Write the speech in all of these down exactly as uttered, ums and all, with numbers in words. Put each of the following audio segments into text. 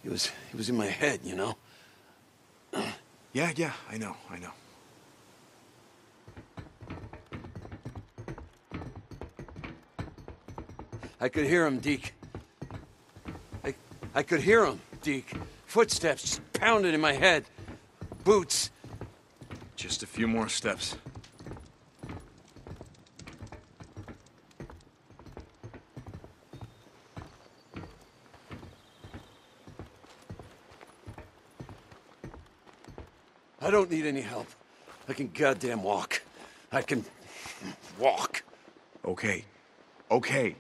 He was, he was in my head, you know? Yeah, yeah, I know, I know. I could hear him, Deke. I, I could hear him, Deke. Footsteps just pounding in my head. Boots. Just a few more steps. I don't need any help. I can goddamn walk. I can walk. Okay. Okay.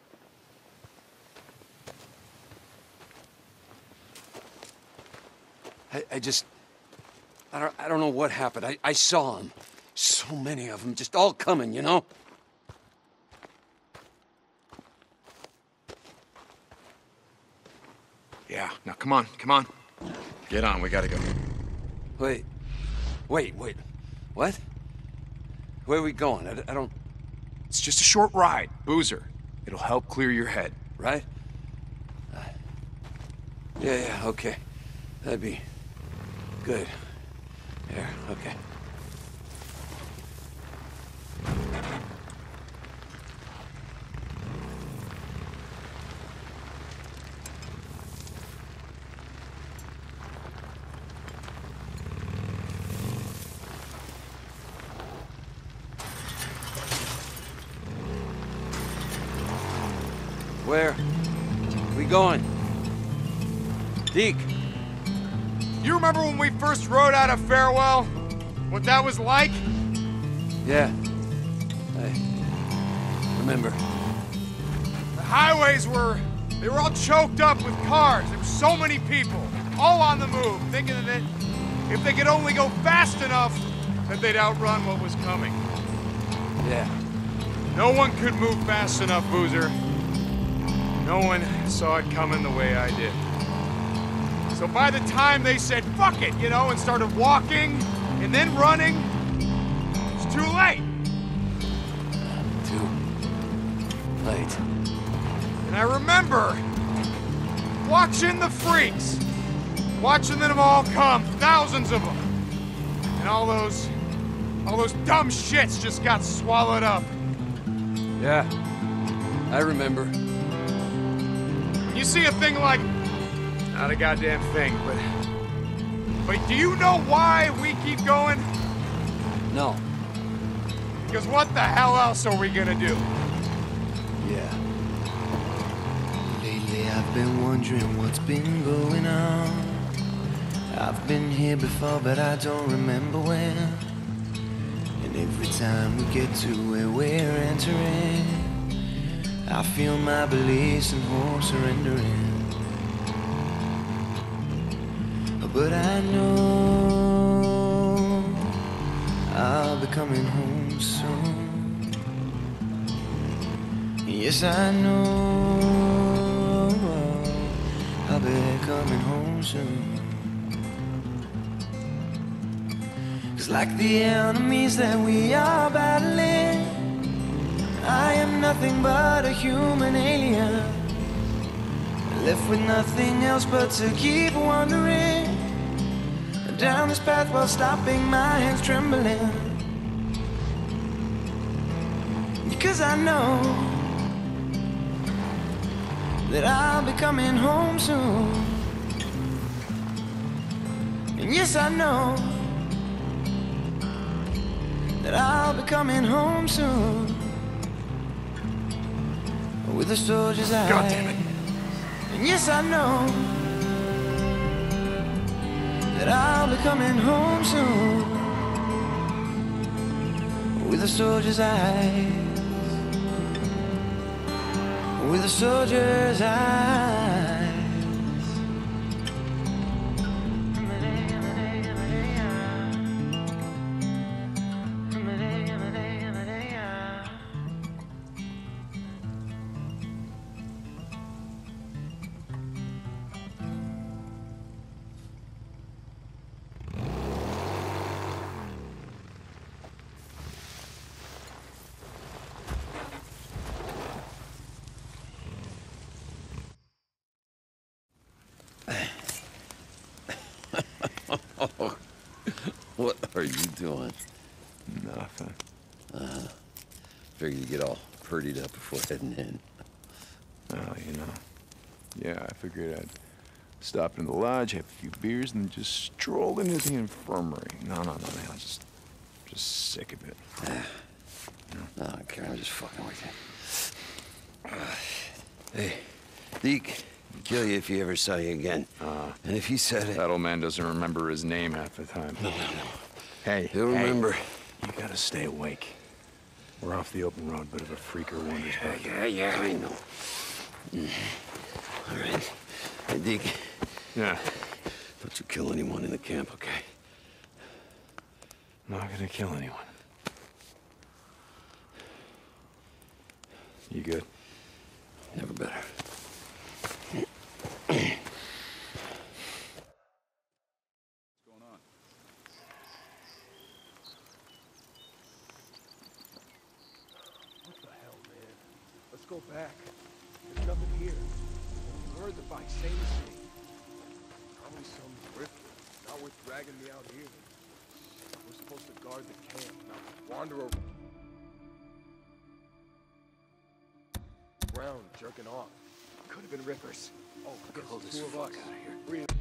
I, I just... I don't, I don't know what happened. I, I saw them. So many of them, just all coming, you know? Yeah, now come on, come on. Get on, we gotta go. Wait. Wait, wait. What? Where are we going? I, I don't... It's just a short ride, Boozer. It'll help clear your head. Right? Uh, yeah, yeah, okay. That'd be... good. There, okay. Where? We going? Deke! You remember when we first rode out of Farewell? What that was like? Yeah. I remember. The highways were... they were all choked up with cars. There were so many people, all on the move, thinking that if they could only go fast enough, that they'd outrun what was coming. Yeah. No one could move fast enough, Boozer. No one saw it coming the way I did. So by the time they said, fuck it, you know, and started walking and then running, it's too late. Too late. And I remember watching the freaks, watching them all come, thousands of them. And all those, all those dumb shits just got swallowed up. Yeah. I remember. You see a thing like, not a goddamn thing, but, but do you know why we keep going? No. Because what the hell else are we gonna do? Yeah. Lately I've been wondering what's been going on. I've been here before, but I don't remember when. And every time we get to where we're entering, I feel my beliefs and hope surrendering. But I know I'll be coming home soon. Yes, I know I'll be coming home soon. 'Cause like the enemies that we are battling, I am nothing but a human alien, left with nothing else but to keep wandering down this path while stopping my hands trembling. Because I know that I'll be coming home soon. And yes, I know that I'll be coming home soon. With a soldier's eyes. God damn it. And yes, I know that I'll be coming home soon. With a soldier's eyes. With a soldier's eyes. What are you doing? Nothing. Uh, figured you'd get all purdied up before heading in. Oh, you know. Yeah, I figured I'd stop in the lodge, have a few beers, and just stroll into the infirmary. No, no, no, man. I'm just, just sick of it. No, I don't care. I'm just fucking with you. Uh, hey, Deke, I'd kill you if he ever saw you again. Uh, and if he said it... That old man doesn't remember his name half the time. No, no, no. Hey, He'll hey, remember. You gotta stay awake. We're off the open road, bit of a freaker wanders Yeah, back. yeah, yeah, I know. Mm. All right. Hey, Deke. Yeah. Don't you kill anyone in the camp, okay? Not gonna kill anyone. You good? Never better. Go back. There's nothing here. Where are the bikes? Same as me. Probably some drifter. Not worth dragging me out here. We're supposed to guard the camp, not wander around jerking off. Could have been rippers. Oh, I guess the two of us. Out of here.